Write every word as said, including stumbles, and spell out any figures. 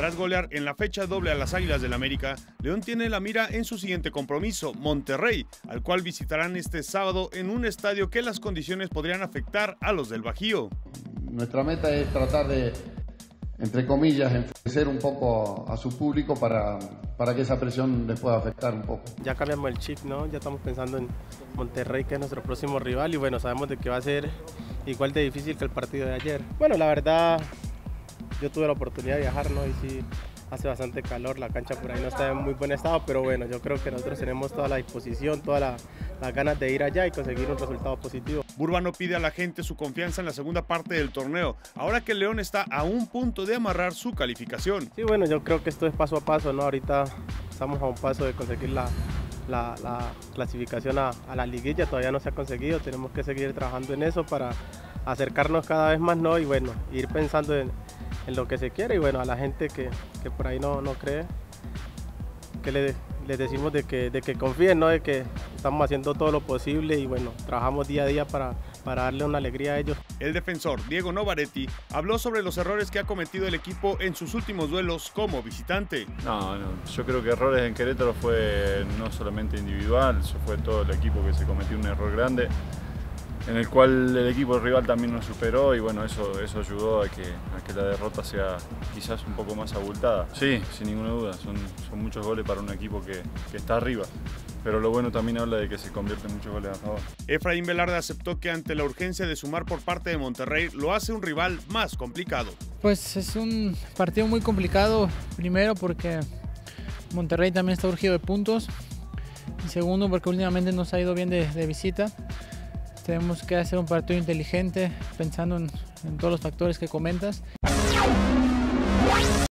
Tras golear en la fecha doble a las Águilas del América, León tiene la mira en su siguiente compromiso, Monterrey, al cual visitarán este sábado en un estadio que las condiciones podrían afectar a los del Bajío. Nuestra meta es tratar de, entre comillas, enfurecer un poco a, a su público para, para que esa presión les pueda afectar un poco. Ya cambiamos el chip, ¿no? Ya estamos pensando en Monterrey, que es nuestro próximo rival, y bueno, sabemos de que va a ser igual de difícil que el partido de ayer. Bueno, la verdad, yo tuve la oportunidad de viajar, ¿no? Y sí, hace bastante calor, la cancha por ahí no está en muy buen estado, pero bueno, yo creo que nosotros tenemos toda la disposición, todas la, las ganas de ir allá y conseguir un resultado positivo. Burbano pide a la gente su confianza en la segunda parte del torneo, ahora que León está a un punto de amarrar su calificación. Sí, bueno, yo creo que esto es paso a paso, ¿no? Ahorita estamos a un paso de conseguir la, la, la clasificación a, a la liguilla, todavía no se ha conseguido, tenemos que seguir trabajando en eso para acercarnos cada vez más, ¿no? Y bueno, ir pensando en, en lo que se quiere, y bueno, a la gente que, que por ahí no, no cree, que le, les decimos de que, de que confíen, ¿no? De que estamos haciendo todo lo posible y bueno, trabajamos día a día para, para darle una alegría a ellos. El defensor Diego Novaretti habló sobre los errores que ha cometido el equipo en sus últimos duelos como visitante. No, no, yo creo que errores en Querétaro fue no solamente individual, eso fue todo el equipo que se cometió un error grande, en el cual el equipo rival también nos superó y bueno, eso, eso ayudó a que, a que la derrota sea quizás un poco más abultada. Sí, sin ninguna duda, son, son muchos goles para un equipo que, que está arriba, pero lo bueno también habla de que se convierten muchos goles a favor. Efraín Velarde aceptó que ante la urgencia de sumar por parte de Monterrey lo hace un rival más complicado. Pues es un partido muy complicado, primero porque Monterrey también está urgido de puntos y segundo porque últimamente nos ha ido bien de, de visita. Tenemos que hacer un partido inteligente, pensando en, en todos los factores que comentas